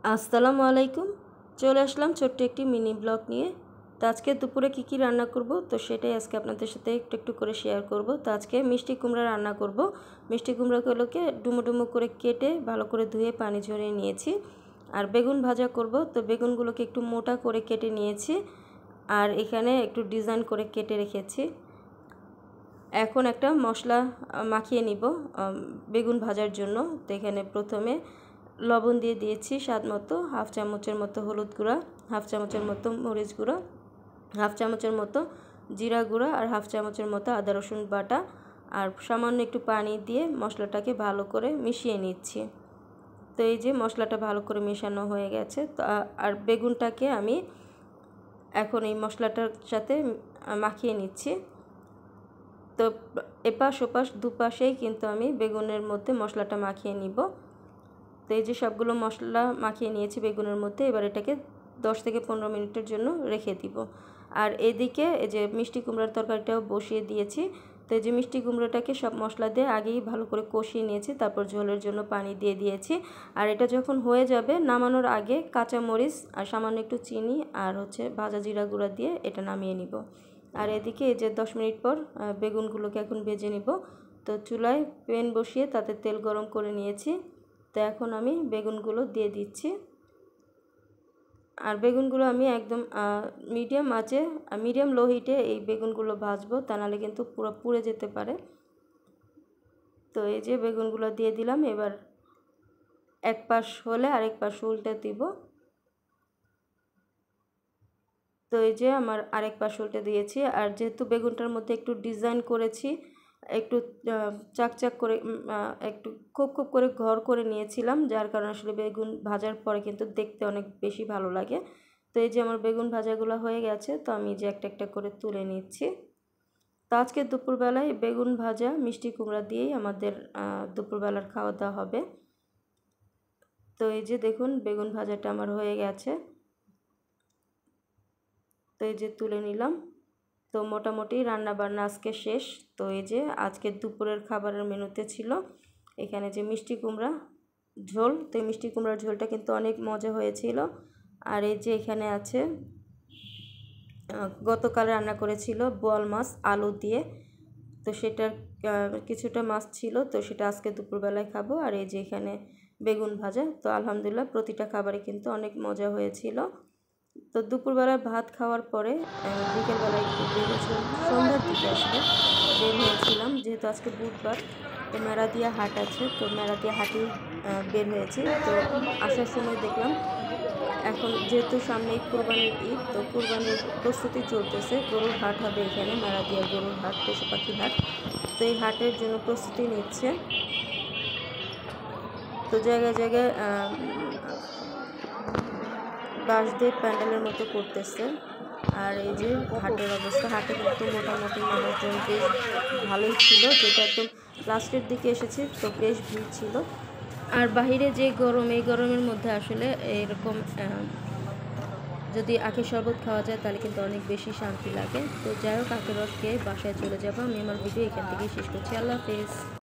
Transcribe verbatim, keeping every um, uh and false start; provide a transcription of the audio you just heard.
আসসালামু আলাইকুম। চলে আসলাম ছোট্ট একটি মিনি ব্লগ নিয়ে। তো আজকে দুপুরে কী কী রান্না করব তো সেটাই আজকে আপনাদের সাথে একটু একটু করে শেয়ার করব। তো আজকে মিষ্টি কুমড়া রান্না করব। মিষ্টি কুমড়াগুলোকে ডুমো ডুমো করে কেটে ভালো করে ধুয়ে পানি ঝরিয়ে নিয়েছি। আর বেগুন ভাজা করব, তো বেগুনগুলোকে একটু মোটা করে কেটে নিয়েছি আর এখানে একটু ডিজাইন করে কেটে রেখেছি। এখন একটা মশলা মাখিয়ে নিব বেগুন ভাজার জন্য। তো এখানে প্রথমে লবণ দিয়ে দিয়েছি স্বাদ মতো, হাফ চামচের মতো হলুদ গুঁড়া, হাফ চামচের মতো মরিচ গুঁড়া, হাফ চামচের মতো জিরা গুঁড়া আর হাফ চামচের মতো আদা রসুন বাটা আর সামান্য একটু পানি দিয়ে মশলাটাকে ভালো করে মিশিয়ে নিচ্ছি। তো এই যে মশলাটা ভালো করে মেশানো হয়ে গেছে। তো আর বেগুনটাকে আমি এখন এই মশলাটার সাথে মাখিয়ে নিচ্ছি। তো এপাশ ওপাশ দুপাশেই কিন্তু আমি বেগুনের মধ্যে মশলাটা মাখিয়ে নিব। তো এই যে সবগুলো মশলা মাখিয়ে নিয়েছি বেগুনের মধ্যে, এবার এটাকে দশ থেকে পনেরো মিনিটের জন্য রেখে দিব। আর এদিকে এই যে মিষ্টি কুমড়ার তরকারিটাও বসিয়ে দিয়েছি। তো এই যে মিষ্টি কুমড়োটাকে সব মশলা দিয়ে আগেই ভালো করে কষিয়ে নিয়েছি, তারপর ঝোলের জন্য পানি দিয়ে দিয়েছি। আর এটা যখন হয়ে যাবে নামানোর আগে কাঁচা মরিচ আর সামান্য একটু চিনি আর হচ্ছে ভাজা জিরা গুঁড়া দিয়ে এটা নামিয়ে নিব। আর এদিকে এই যে দশ মিনিট পর বেগুনগুলোকে এখন ভেজে নিব। তো চুলায় প্যান বসিয়ে তাতে তেল গরম করে নিয়েছি। তো এখন আমি বেগুনগুলো দিয়ে দিচ্ছি। আর বেগুনগুলো আমি একদম মিডিয়াম আঁচে মিডিয়াম লো হিটে এই বেগুনগুলো ভাজবো, তা নাহলে কিন্তু পুরো পুড়ে যেতে পারে। তো এই যে বেগুনগুলো দিয়ে দিলাম, এবার এক পাশ হলে আরেক পাশ উল্টে দিব। তো এই যে আমার আরেক পাশ উল্টে দিয়েছি। আর যেহেতু বেগুনটার মধ্যে একটু ডিজাইন করেছি, একটু চাকচাক করে একটু খুব খুব করে ঘর করে নিয়েছিলাম, যার কারণে আসলে বেগুন ভাজার পরে কিন্তু দেখতে অনেক বেশি ভালো লাগে। তো এই যে আমার বেগুন ভাজাগুলো হয়ে গেছে, তো আমি যে একটা একটা করে তুলে নিচ্ছি। তো আজকে দুপুরবেলায় বেগুন ভাজা মিষ্টি কুমড়া দিয়েই আমাদের দুপুরবেলার খাওয়া দাওয়া হবে। তো এই যে দেখুন বেগুন ভাজাটা আমার হয়ে গেছে। তো এই যে তুলে নিলাম। তো মোটামুটি রান্না বান্না আজকে শেষ। তো এই যে আজকে দুপুরের খাবারের মেনুতে ছিল এখানে যে মিষ্টি কুমড়া ঝোল। তো এই মিষ্টি কুমড়ার ঝোলটা কিন্তু অনেক মজা হয়েছিল। আর এই যে এখানে আছে গতকাল রান্না করেছিল বোয়াল মাছ আলু দিয়ে, তো সেটার কিছুটা মাছ ছিল, তো সেটা আজকে দুপুরবেলায় খাবো। আর এই যে এখানে বেগুন ভাজা। তো আলহামদুলিল্লাহ প্রতিটা খাবারে কিন্তু অনেক মজা হয়েছিল। তো দুপুরবেলা ভাত খাওয়ার পরে বিকেলবেলা একটু বের হয়েছিলাম, সন্ধ্যার দিকে আসলে বের হয়েছিলাম, যেহেতু আজকে বুধবার। তো মেরাদিয়া হাট আছে, তো মেরাদিয়া হাটেই বের হয়েছি। তো আসার সময় দেখলাম এখন যেহেতু সামনেই কুরবানির ঈদ, তো কুরবানির প্রস্তুতি চলতেছে। গরুর হাট হবে এখানে, মেরাদিয়া গরুর হাট, পশু পাখি হাট। তো এই হাটের জন্য প্রস্তুতি নিচ্ছে। তো জায়গায় জায়গায় বাঁশ দিয়ে প্যান্ডেলের মতো করতেছে। আর এই যে হাটের অবস্থা, হাটে কিন্তু মোটামুটি মানুষজন বেশ ভালোই ছিল, যেটা একদম লাস্টের দিকে এসেছি, তো বেশ ভিড় ছিল। আর বাহিরে যে গরম, এই গরমের মধ্যে আসলে এরকম যদি আখের শরবত খাওয়া যায় তাহলে কিন্তু অনেক বেশি শান্তি লাগে। তো যাই হোক, আখের রস খেয়ে বাসায় চলে যাবো। আমি আমার ভিডিও এখান থেকেই শেষ করছি। আল্লাহ হাফেজ।